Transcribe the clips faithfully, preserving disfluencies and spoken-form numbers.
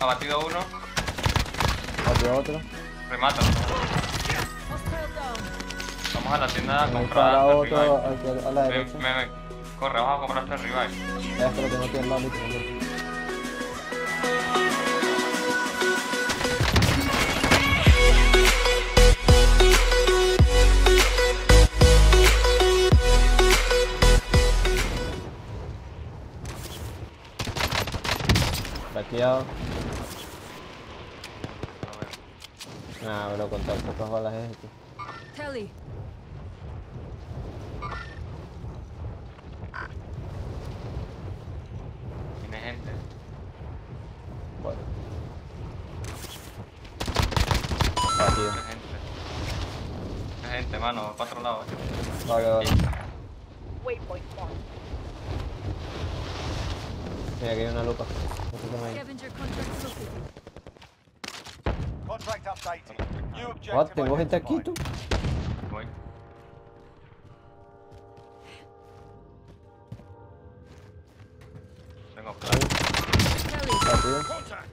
Abatido uno. Abatido otro. Remátalo. Vamos a la tienda a Me comprar. dispara hasta otro revive. aquí a la Ven, derecha. ven, ven. Corre, vamos a comprar hasta el revive. Ya es que lo tengo aquí al lado literalmente. Vaqueado. Nah, bro, con tan pocas balas es esto. Telly. Tiene gente. Bueno. Batido. Tiene gente. Tiene gente, mano. Para otro lado, eh. Vale, vale. Waypoint marked. Mira, aquí hay una lupa. No sé qué me hay. Scavenger contract located. Contract updated. New objective What? ¿Tengo gente aquí, identified. tú? Voy. Tengo plan. Telly. Batido.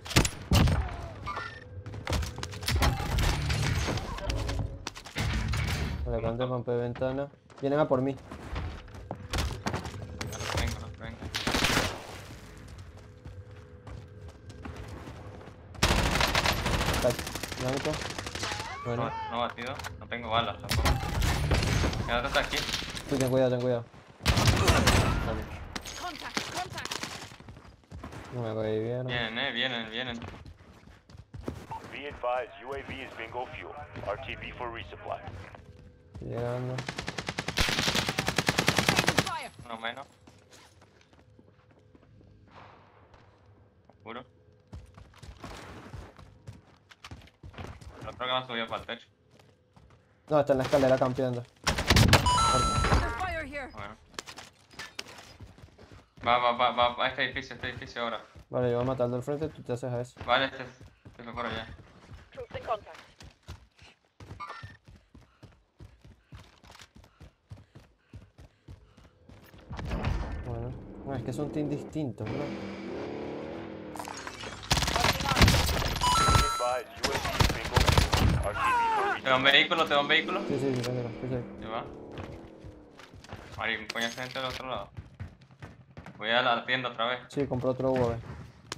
Vale, cuando rompe ventana. Vienen a por mí. No los vengo, no los vengo. Tac. Blanco. Bueno. No, no batido. No tengo balas tampoco. Mira, otro está aquí. Sí, ten cuidado, ten cuidado. Vale. Contact. Contact. No me revivieron. Vienen, eh, vienen, vienen. Be advised, U A V is bingo fuel. R T B for resupply. Estoy llegando. Taking fire. Uno menos. Juro. El otro que me ha subido para el techo. No, está en la escalera campeando. Under fire here. Bueno. Va, va, va, va, va a este edificio, este edificio ahora. Vale, yo voy a matar al del frente, tú te haces a eso. Vale, este, este fue por allá. Troops in contact. Bueno. No, es que son team distintos, bro. Be advised, U A V is bingo fuel. R T B for ¿Te da un resupply. vehículo? ¿Te da un vehículo? Sí, sí, sí, tranquilo, sí, sí. ¿Qué va? Mari, coño, esa gente del otro lado. Voy a la tienda otra vez. Sí, compró otro U A V.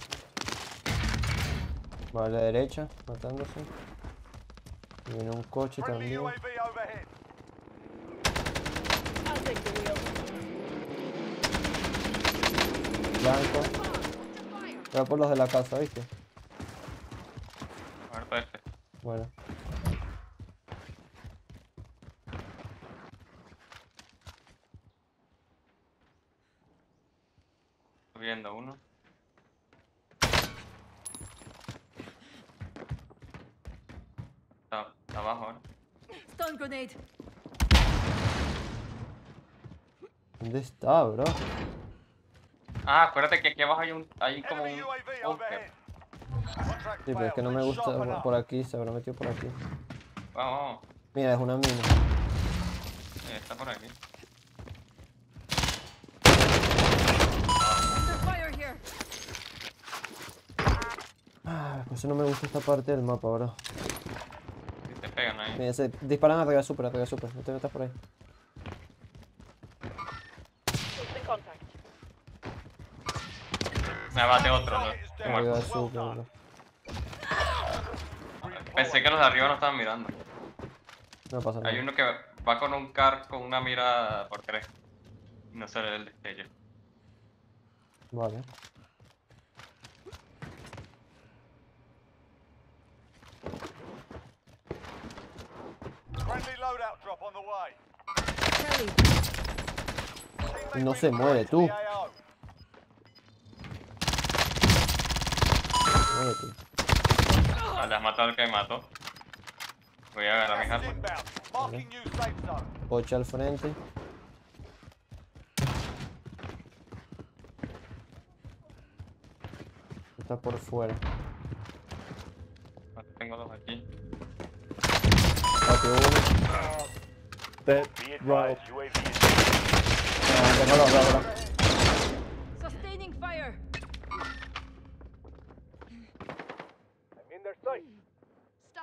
Vale, derecha, matándose. Y viene un coche Friendly también. U A V overhead. I'll take the wheel. Blanco. Voy a por los de la casa, ¿viste? A ver, para este. Bueno. Subiendo uno. Está, está abajo ahora. Stun grenade. ¿Dónde está, bro? Ah, acuérdate que aquí abajo hay un, hay como un Enemy U A V búnker. overhead. Contract Sí, pero es que no me failed. gusta Sharpen up. por aquí, se habrá metido por aquí. Vamos, vamos. Mira, es una mina. Eh, está por aquí. Under fire here. Ah, pues no me gusta esta parte del mapa, bro. Si te pegan ahí. Mira, se disparan arriba super, arriba super. No te metas por ahí. Troops in contact. Me abate otro, ¿no? Target is down. Arriba Well super, done. bro. Pensé que los de arriba no estaban mirando. No pasa nada. Hay uno que va con un car con una mira por tres. Y no se le ve el destello. Vale. Friendly loadout drop on the way. Telly. Teammate No se mueve, redeployed to tú. the A O. Muévete. Vale, has matado al que me mató. Voy a agarrar mis Gas is armas. inbound. Marking new safe zone. Coche al frente. Está por fuera. Tengo dos aquí. Patio uno. Dead. Be Right. advised, U A V is Ah, tengo los dos, bro. Sustaining fire.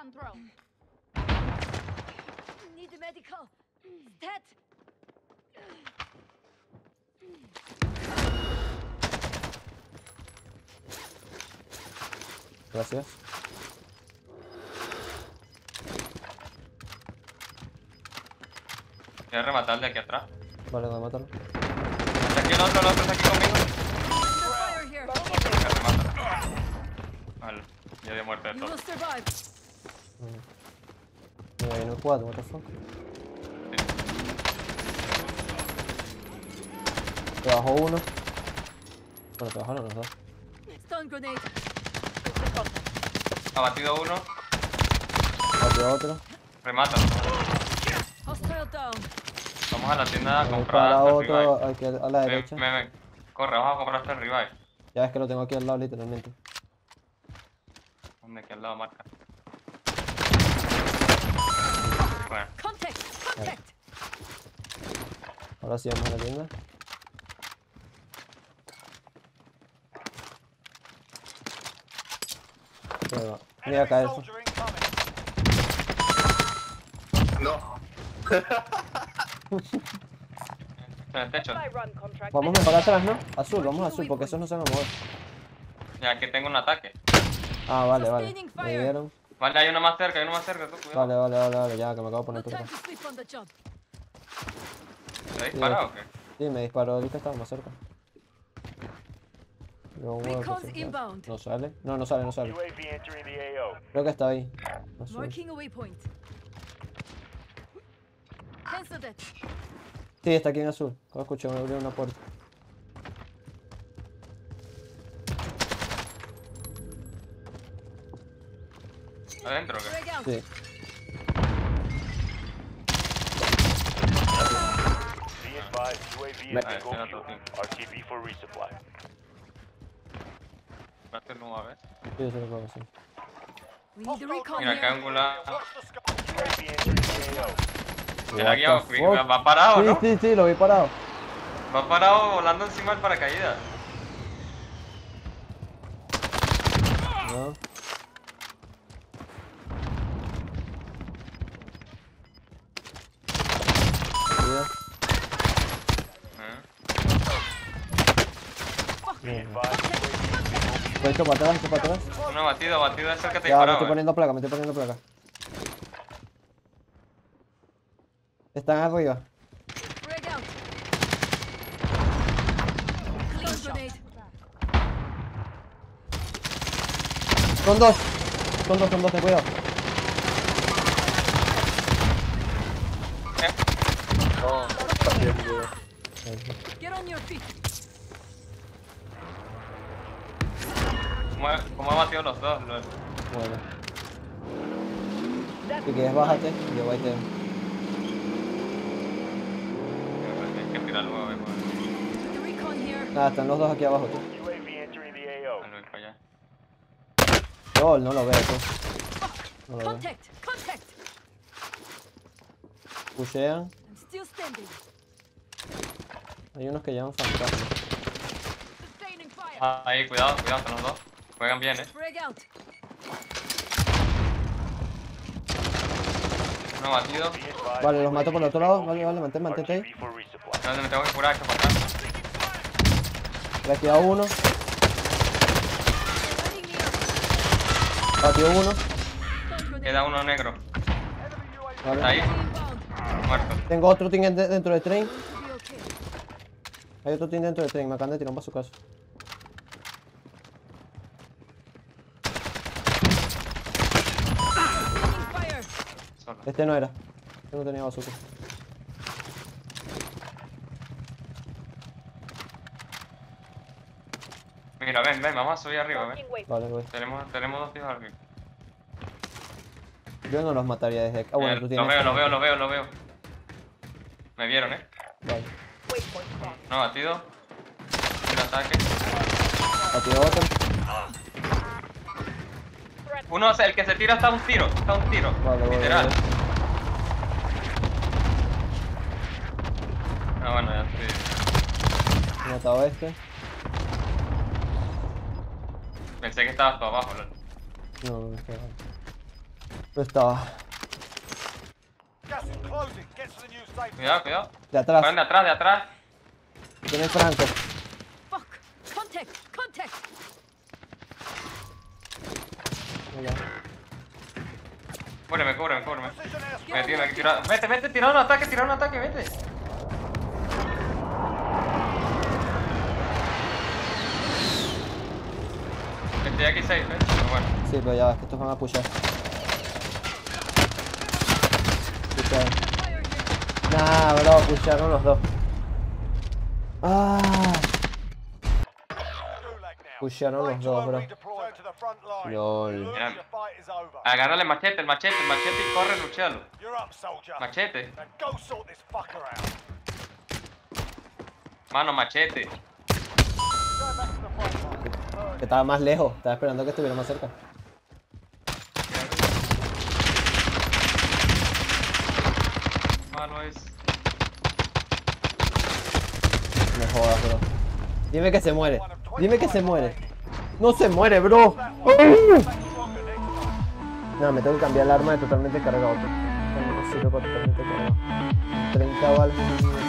Stun throw. Need the medical. Stat. Gracias. Voy a rematar de aquí atrás. Vale, voy a matarlo. Está aquí el otro, el otro está aquí conmigo. Under fire here. Me remata. Vale, ya dio muerte de You todo. will survive. Mira, viene el cuatro, what the fuck. Te bajó uno. Bueno, te bajaron los dos. Stun grenade. Troops in contact. Abatido uno. Batió otro. Remata. Hostile down. Vamos a la tienda a Me comprar dispara hasta el otro revive. aquí a la Ven, derecha. ven, ven. Corre, vamos a comprar hasta el revive. Ya ves que lo tengo aquí al lado literalmente. ¿Dónde? Aquí al lado marca. Bueno, Contact. Contact. Ahora sí vamos a la tienda. Ahí va. Mira acá Enemy eso. soldier incoming. en el techo. Supply run contract. Vamos mejor atrás, ¿no? Azul, vamos azul, porque esos no se van a mover. Ya aquí tengo un ataque. Ah, vale, vale. Sustaining Me fire. dieron. Vale, hay uno más cerca, hay uno más cerca, tú, cuidado. Vale, vale, vale, vale, ya que me acabo de No poner por time acá. to sleep on the job. ¿Te ha disparado o qué? Sí, me disparó el que estaba más cerca. Luego muevo por Recon's si acaso. inbound. No sale. No, no sale, no sale. U A V entering the A O. Creo que está ahí. Azul. Marking a waypoint. Cancel that. Sí, está aquí en azul. Acabo de escuchar, me abrió una puerta. ¿Adentro o qué? Frag out. Sí. Be advised, U A V Me- is bingo Ah, fuel. sí, R T B for resupply. Espérate, no, a ver. Sí, eso lo puedo hacer. We need the recon Mira, acá here. ángulo. Watch the sky. U A V entering the A O. Se la ha What guiado. the fuck? Va parado, Sí, ¿no? sí, sí, lo vi parado. Va parado volando encima del paracaídas. No. Cuidado. Eh. Be Mierda. advised, U A V is bingo fuel. Voy esto para atrás, esto para atrás. Uno abatido, abatido de cerca te Ya, me disparaba. estoy eh. poniendo placa, me estoy poniendo placa. Están arriba. Frag out. Stun grenade. Son dos. Son dos, son dos, ten cuidado. Eh, Get on your feet. ¿Cómo ha- ¿Cómo ha batido los dos? Los- Bueno. Si quieres, bájate y yo voy a te. Hay que tirar luego, eh, pues. Put the recon here. Nada, están los dos aquí abajo, tú. U A V entering the A O. Dale, voy para allá. Yo no lo veo, tú. No lo veo. Contact. Contact. Pushean. I'm still standing. Hay unos que llevan fantasmas. Sustaining fire. Ah, ahí, cuidado, cuidado, están los dos. Juegan bien, eh. Frag out. Uno batido. Be advised, Vale, los U A mato por el V otro is lado. bingo Vale, vale, fuel. mantén, mantente ahí. R T B for resupply. No, me tengo que curar esto para atrás. Le he tirado uno. Running near. Batió uno. Stun grenade. Queda uno negro. Enemy U A V. Vale. Está ahí, Inbound. muerto. Tengo otro team de- dentro del tren. To be okay. Hay otro team dentro del tren. Me acaban de tirar un bazucazo. Sustaining fire. Solo. Este no era. Este no tenía bazooka. Mira, ven, ven, vamos a subir arriba, ven. Marking waypoint. Vale, voy. Tenemos, tenemos dos tíos arriba. Yo no los mataría desde acá. Ah, bueno, Eh, tú lo tienes. veo, lo veo, lo veo, lo veo. Me vieron, eh. Vale. Waypoint marked. No, batido. Un ataque. Batió otro. Threat. Uno, o sea, el que se tira está a un tiro, está a un tiro. Vale, voy, literal. voy, Ah, bueno, ya estoy. He matado a este. Pensé que estabas tú abajo, lol. No, no, está. No estaba. Gas is closing. Get to the new safe. Cuidado, cuidado. De atrás. Van de atrás, de atrás. Tiene Franco. Fuck! Contact! Contact! Mira. Cúbreme, cúbreme, cúbreme. Precision airstrike. Me tira, me tira. Vete, vete, tira un ataque, tira un ataque, vete. Estoy aquí safe, eh. Pero bueno. Sí, pero ya ves que estos van a pushar. Pusharon. Fire here! Nah, bro, pusharon los dos. Ah, Gulag now. pusharon los Right to dos, a bro. redeploy to the front line. Lol. You lose, Mira. your fight is over. Agárrale el machete, el machete, el machete y corre, luchealo. You're up, soldier. Machete. Now go sort this fucker out. Mano, machete. Go back to the front line. Que estaba más lejos. Estaba esperando que estuviera más cerca. Mano es. Me jodas, bro. Dime que se muere. Dime que se muere. No se muere, bro. No, me tengo que cambiar el arma de totalmente cargado. No sirve para totalmente cargado. treinta balas.